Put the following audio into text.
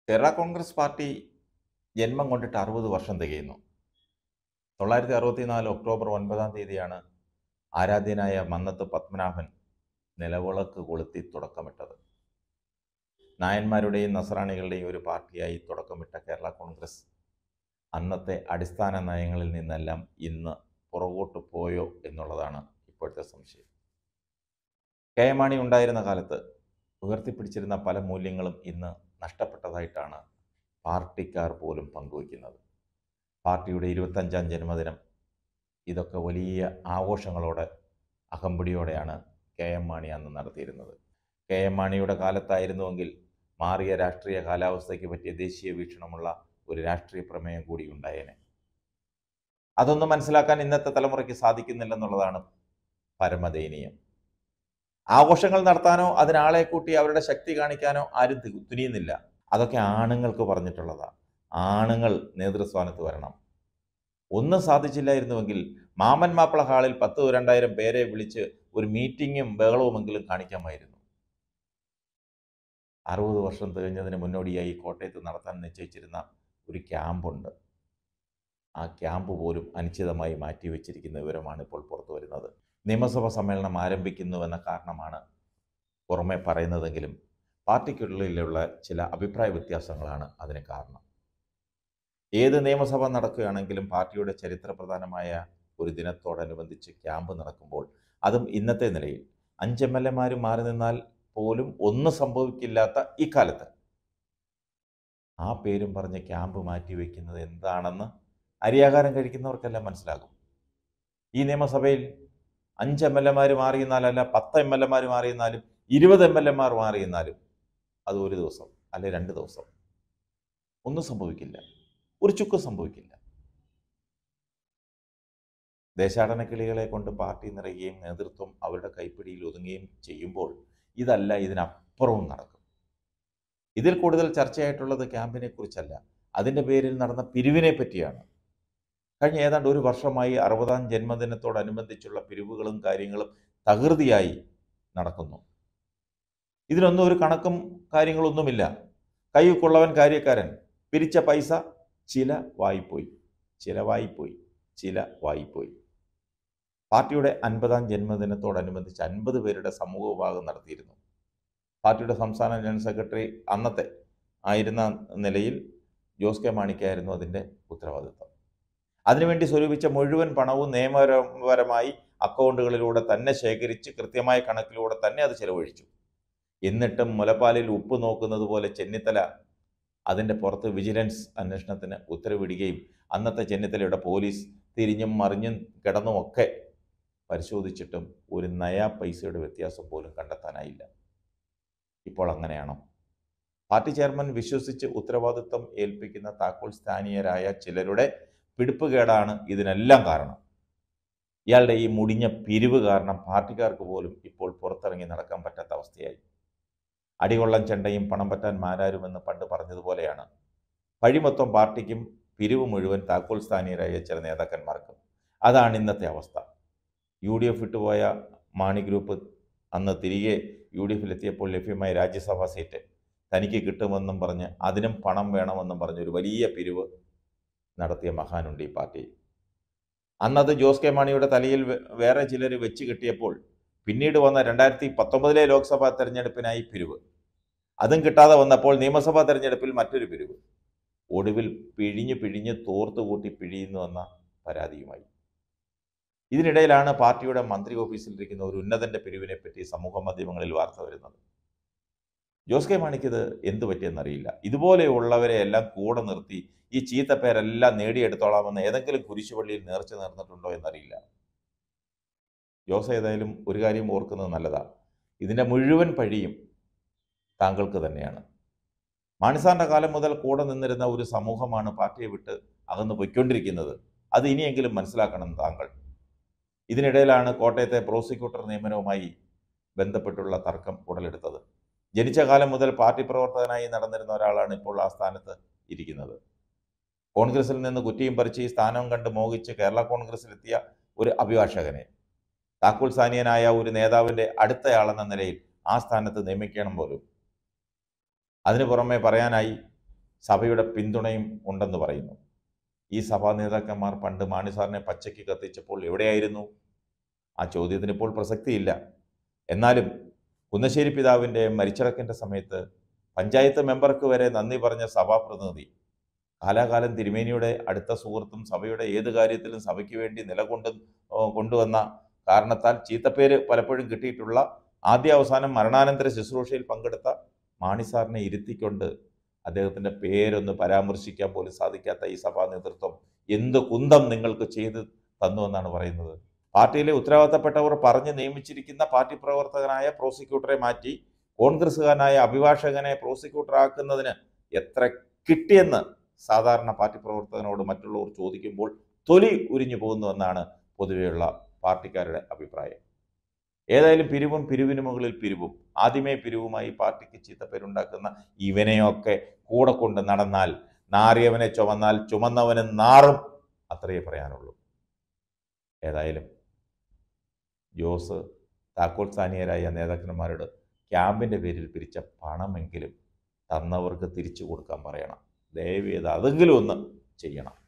Kerala Congress party ജന്മം കൊണ്ടിട്ട് 60 വർഷം തികയുന്നു. 1964 ഒക്ടോബർ 9-ാം തീയതിയാണ് ആരാധ്യനായ മന്നത്ത് പത്മനാഭൻ നിലവിളക്ക് കൊളുത്തി തുടക്കമിട്ടത്. നായന്മാരുടെയും നസ്രാണികളുടെയും ഒരു പാർട്ടിയായി തുടക്കമിട്ട കേരള കോൺഗ്രസ് അന്നത്തെ അടിസ്ഥാന നയങ്ങളിൽ നിന്നെല്ലാം ഇന്ന് പുറകോട്ട് പോയോ എന്നുള്ളതാണ് ഇപ്പോഴത്തെ സംശയം. കെ എം മാണി ഉണ്ടായിരുന്ന കാലത്ത് ഉയർത്തിപ്പിടിച്ചിരുന്ന പല മൂല്യങ്ങളും ഇന്ന് നഷ്ടപ്പെട്ടതായിട്ടാണ് പാർട്ടിക്കാർ പോലും പങ്കുവയ്ക്കുന്നത്. പാർട്ടിയുടെ 25-ാം ജന്മദിനം ഇതൊക്കെ വലിയ ആഘോഷങ്ങളോടെ അകമ്പടിയോടെയാണ് കെ എം മാണി അന്ന് നടത്തിയിരുന്നത്. കെ എം മാണിയുടെ കാലത്തായിരുന്നുവെങ്കിൽ മാറിയ രാഷ്ട്രീയ കാലാവസ്ഥയ്ക്ക് പറ്റിയ ദേശീയ വീക്ഷണമുള്ള ഒരു രാഷ്ട്രീയ പ്രമേയം കൂടി ഉണ്ടായേനെ. അതൊന്നും മനസ്സിലാക്കാൻ ഇന്നത്തെ തലമുറയ്ക്ക് സാധിക്കുന്നില്ലെന്നുള്ളതാണ് പരമദയനീയം. ആഘോഷങ്ങൾ നടത്താനോ അതിനാളെ കൂട്ടി അവരുടെ ശക്തി കാണിക്കാനോ ആരും തുനിയുന്നില്ല. അതൊക്കെ ആണുങ്ങൾക്ക് പറഞ്ഞിട്ടുള്ളതാണ്. ആണുങ്ങൾ നേതൃസ്ഥാനത്ത് വരണം. ഒന്നും സാധിച്ചില്ലായിരുന്നുവെങ്കിൽ മാമൻ മാപ്പിള ഹാളിൽ 10,000-2000 പേരെ വിളിച്ച് ഒരു മീറ്റിങ്ങും ബഹളവുമെങ്കിലും കാണിക്കാമായിരുന്നു. 60 വർഷം തികഞ്ഞതിന് മുന്നോടിയായി കോട്ടയത്ത് നടത്താൻ നിശ്ചയിച്ചിരുന്ന ഒരു ക്യാമ്പുണ്ട്. ആ ക്യാമ്പ് പോലും അനിശ്ചിതമായി മാറ്റിവെച്ചിരിക്കുന്ന വിവരമാണ് ഇപ്പോൾ പുറത്തു വരുന്നത്. നിയമസഭാ സമ്മേളനം ആരംഭിക്കുന്നുവെന്ന കാരണമാണ് പുറമെ പറയുന്നതെങ്കിലും പാർട്ടിക്കുള്ളിലുള്ള ചില അഭിപ്രായ വ്യത്യാസങ്ങളാണ് അതിന് കാരണം. ഏത് നിയമസഭ നടക്കുകയാണെങ്കിലും പാർട്ടിയുടെ ചരിത്രപ്രധാനമായ ഒരു ദിനത്തോടനുബന്ധിച്ച് ക്യാമ്പ് നടക്കുമ്പോൾ, അതും ഇന്നത്തെ നിലയിൽ 5 MLA മാറി നിന്നാൽ പോലും ഒന്നും സംഭവിക്കില്ലാത്ത ഇക്കാലത്ത് ആ പേരും പറഞ്ഞ് ക്യാമ്പ് മാറ്റിവെക്കുന്നത് എന്താണെന്ന് അരിയാഹാരം കഴിക്കുന്നവർക്കെല്ലാം മനസ്സിലാകും. ഈ നിയമസഭയിൽ 5 MLA മാറിയെന്നാലല്ല, 10 MLA മാറിയെന്നാലും 20 MLA മാറിയെന്നാലും അത് ഒരു ദിവസം അല്ലെ 2 ദിവസം ഒന്നും സംഭവിക്കില്ല. ഒരു ചുക്കും സംഭവിക്കില്ല. ദേശാടന കിളികളെ കൊണ്ട് പാർട്ടി നിറയുകയും നേതൃത്വം അവരുടെ കൈപ്പിടിയിൽ ഒതുങ്ങുകയും ചെയ്യുമ്പോൾ ഇതല്ല, ഇതിനപ്പുറവും നടക്കും. ഇതിൽ കൂടുതൽ ചർച്ചയായിട്ടുള്ളത് ക്യാമ്പിനെ കുറിച്ചല്ല, അതിൻ്റെ പേരിൽ നടന്ന പിരിവിനെ പറ്റിയാണ്. കഴിഞ്ഞ ഏതാണ്ട് ഒരു വർഷമായി 60-ാം ജന്മദിനത്തോടനുബന്ധിച്ചുള്ള പിരിവുകളും കാര്യങ്ങളും തകൃതിയായി നടക്കുന്നു. ഇതിനൊന്നും ഒരു കണക്കും കാര്യങ്ങളൊന്നുമില്ല. കൈക്കൊള്ളവൻ കാര്യക്കാരൻ. പിരിച്ച പൈസ ചിലവായിപ്പോയി. പാർട്ടിയുടെ 50-ാം ജന്മദിനത്തോടനുബന്ധിച്ച് 50 പേരുടെ സമൂഹ വിഭാഗം നടത്തിയിരുന്നു. പാർട്ടിയുടെ സംസ്ഥാന ജനറൽ സെക്രട്ടറി അന്നത്തെ ആയിരുന്ന നിലയിൽ ജോസ് കെ മാണിക്കായിരുന്നു അതിൻ്റെ ഉത്തരവാദിത്വം. അതിനുവേണ്ടി സ്വരൂപിച്ച മുഴുവൻ പണവും നിയമപരമായി അക്കൗണ്ടുകളിലൂടെ തന്നെ ശേഖരിച്ച് കൃത്യമായ കണക്കിലൂടെ തന്നെ അത് ചെലവഴിച്ചു. എന്നിട്ടും മുലപ്പാലിൽ ഉപ്പ് നോക്കുന്നത് പോലെ ചെന്നിത്തല അതിൻ്റെ പുറത്ത് വിജിലൻസ് അന്വേഷണത്തിന് ഉത്തരവിടുകയും അന്നത്തെ ചെന്നിത്തലയുടെ പോലീസ് തിരിഞ്ഞും മറിഞ്ഞും കിടന്നുമൊക്കെ പരിശോധിച്ചിട്ടും ഒരു നയാ പൈസയുടെ വ്യത്യാസം പോലും കണ്ടെത്താനായില്ല. ഇപ്പോൾ അങ്ങനെയാണോ? പാർട്ടി ചെയർമാൻ വിശ്വസിച്ച് ഉത്തരവാദിത്വം ഏൽപ്പിക്കുന്ന താക്കോൽ സ്ഥാനീയരായ ചിലരുടെ പിടിപ്പുകേടാണ് ഇതിനെല്ലാം കാരണം. ഇയാളുടെ ഈ മുടിഞ്ഞ പിരിവ് കാരണം പാർട്ടിക്കാർക്ക് പോലും ഇപ്പോൾ പുറത്തിറങ്ങി നടക്കാൻ പറ്റാത്ത അവസ്ഥയായി. അടികൊള്ളൻ ചെണ്ടയും പണം പറ്റാൻ മാരാരുമെന്ന് പണ്ട് പറഞ്ഞതുപോലെയാണ് പഴി മൊത്തം പാർട്ടിക്കും, പിരിവ് മുഴുവൻ താക്കോൽ സ്ഥാനീയരായ ചില നേതാക്കന്മാർക്കും. അതാണ് ഇന്നത്തെ അവസ്ഥ. UDF വിട്ടുപോയ മാണി ഗ്രൂപ്പ് അന്ന് തിരികെ UDFിലെത്തിയപ്പോൾ ലഭ്യമായ രാജ്യസഭാ സീറ്റ് തനിക്ക് കിട്ടുമെന്നും പറഞ്ഞ് അതിനും പണം വേണമെന്നും പറഞ്ഞ് ഒരു വലിയ പിരിവ് നടത്തിയ മഹാനുണ്ട് ഈ പാർട്ടിയിൽ. അന്നത് ജോസ് കെ മാണിയുടെ തലയിൽ വേറെ ചിലർ വെച്ച് കിട്ടിയപ്പോൾ പിന്നീട് വന്ന 2019 ലോക്സഭാ തെരഞ്ഞെടുപ്പിനായി പിരിവ്. അതും കിട്ടാതെ വന്നപ്പോൾ നിയമസഭാ തെരഞ്ഞെടുപ്പിൽ മറ്റൊരു പിരിവ്. ഒടുവിൽ പിഴിഞ്ഞ് തോർത്തുകൂട്ടി പിഴിയുന്നുവെന്ന പരാതിയുമായി. ഇതിനിടയിലാണ് പാർട്ടിയുടെ മന്ത്രി ഓഫീസിലിരിക്കുന്ന ഒരു ഉന്നതന്റെ പിരിവിനെ പറ്റി സമൂഹ മാധ്യമങ്ങളിൽ വാർത്ത വരുന്നത്. ജോസ് കെ മാണിക്കിത് എന്തു പറ്റിയെന്നറിയില്ല. ഇതുപോലെയുള്ളവരെ എല്ലാം കൂടെ നിർത്തി ഈ ചീത്തപ്പേരെല്ലാം നേടിയെടുത്തോളാമെന്ന് ഏതെങ്കിലും കുരിശുപള്ളിയിൽ നേർച്ച നേർന്നിട്ടുണ്ടോ എന്നറിയില്ല. ജോസ് ഏതായാലും ഒരു കാര്യം ഓർക്കുന്നത് നല്ലതാണ്. ഇതിൻ്റെ മുഴുവൻ പഴിയും താങ്കൾക്ക് തന്നെയാണ്. മാണിസാറിൻ്റെ കാലം മുതൽ കൂടെ നിന്നിരുന്ന ഒരു സമൂഹമാണ് പാർട്ടിയെ വിട്ട് അകന്നു പോയിക്കൊണ്ടിരിക്കുന്നത്. അത് ഇനിയെങ്കിലും മനസ്സിലാക്കണം താങ്കൾ. ഇതിനിടയിലാണ് കോട്ടയത്തെ പ്രോസിക്യൂട്ടർ നിയമനവുമായി ബന്ധപ്പെട്ടുള്ള തർക്കം ഉടലെടുത്തത്. ജനിച്ച കാലം മുതൽ പാർട്ടി പ്രവർത്തകനായി നടന്നിരുന്ന ഒരാളാണ് ഇപ്പോൾ ആ സ്ഥാനത്ത് ഇരിക്കുന്നത്. കോൺഗ്രസിൽ നിന്ന് കുറ്റിയും പറിച്ച് ഈ സ്ഥാനം കണ്ട് മോഹിച്ച് കേരള കോൺഗ്രസിലെത്തിയ ഒരു അഭിഭാഷകനെ താക്കോൽ സ്ഥാനീയനായ ഒരു നേതാവിൻ്റെ അടുത്തയാളെന്ന നിലയിൽ ആ സ്ഥാനത്ത് നിയമിക്കണം പോലും. അതിനു പുറമെ പറയാനായി സഭയുടെ പിന്തുണയും ഉണ്ടെന്ന് പറയുന്നു. ഈ സഭാ നേതാക്കന്മാർ പണ്ട് മാണി സാറിനെ പച്ചയ്ക്ക് കത്തിച്ചപ്പോൾ എവിടെയായിരുന്നു? ആ ചോദ്യത്തിന് ഇപ്പോൾ പ്രസക്തിയില്ല. എന്നാലും കുന്നശ്ശേരി പിതാവിൻ്റെ മരിച്ചടക്കിൻ്റെ സമയത്ത് പഞ്ചായത്ത് മെമ്പർക്ക് വരെ നന്ദി പറഞ്ഞ സഭാപ്രതിനിധി, കാലാകാലം തിരുമേനിയുടെ അടുത്ത സുഹൃത്തും സഭയുടെ ഏത് കാര്യത്തിലും സഭയ്ക്ക് വേണ്ടി കൊണ്ടുവന്ന കാരണത്താൽ ചീത്തപ്പേര് പലപ്പോഴും കിട്ടിയിട്ടുള്ള, ആദ്യ അവസാനം മരണാനന്തര ശുശ്രൂഷയിൽ പങ്കെടുത്ത മാണി സാറിനെ ഇരുത്തിക്കൊണ്ട് അദ്ദേഹത്തിൻ്റെ പേരൊന്ന് പരാമർശിക്കാൻ പോലും സാധിക്കാത്ത ഈ സഭാ നേതൃത്വം എന്ത് കുന്തം നിങ്ങൾക്ക് ചെയ്ത് തന്നു എന്നാണ് പറയുന്നത്. പാർട്ടിയിലെ ഉത്തരവാദിത്തപ്പെട്ടവർ പറഞ്ഞ് നിയമിച്ചിരിക്കുന്ന പാർട്ടി പ്രവർത്തകനായ പ്രോസിക്യൂട്ടറെ മാറ്റി കോൺഗ്രസ്സുകാരനായ അഭിഭാഷകനെ പ്രോസിക്യൂട്ടറാക്കുന്നതിന് എത്ര കിട്ടിയെന്ന് സാധാരണ പാർട്ടി പ്രവർത്തകനോട് മറ്റുള്ളവർ ചോദിക്കുമ്പോൾ തൊലി ഉരിഞ്ഞു പോകുന്നുവെന്നാണ് പൊതുവെയുള്ള പാർട്ടിക്കാരുടെ അഭിപ്രായം. ഏതായാലും പിരിവിന് മുകളിൽ പിരിവും, ആദ്യമേ പിരിവുമായി പാർട്ടിക്ക് ചീത്തപ്പേരുണ്ടാക്കുന്ന ഇവനെയൊക്കെ കൂടെ കൊണ്ട് നടന്നാൽ, നാറിയവനെ ചുമന്നാൽ ചുമന്നവന് നാറും, അത്രയേ പറയാനുള്ളൂ. ഏതായാലും ജോസ് താക്കോൽ സ്ഥാനീയരായ നേതാക്കന്മാരോട് ക്യാമ്പിൻ്റെ പേരിൽ പിരിച്ച പണമെങ്കിലും തന്നവർക്ക് തിരിച്ചു കൊടുക്കാൻ പറയണം. ദയവേത് അതെങ്കിലും ഒന്ന് ചെയ്യണം.